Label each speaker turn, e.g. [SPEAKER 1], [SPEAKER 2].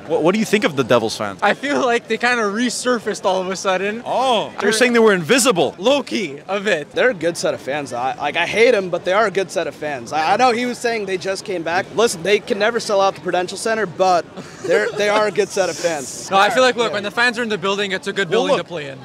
[SPEAKER 1] What do you think of the Devils fans?
[SPEAKER 2] I feel like they kind of resurfaced all of a sudden.
[SPEAKER 1] Oh, they're saying they were invisible.
[SPEAKER 2] Low-key a bit.
[SPEAKER 3] They're a good set of fans. I hate them, but they are a good set of fans. I know he was saying they just came back. Listen, they can never sell out the Prudential Center, but they are a good set of fans.
[SPEAKER 2] No, I feel like, look, when the fans are in the building, it's a good building to play in.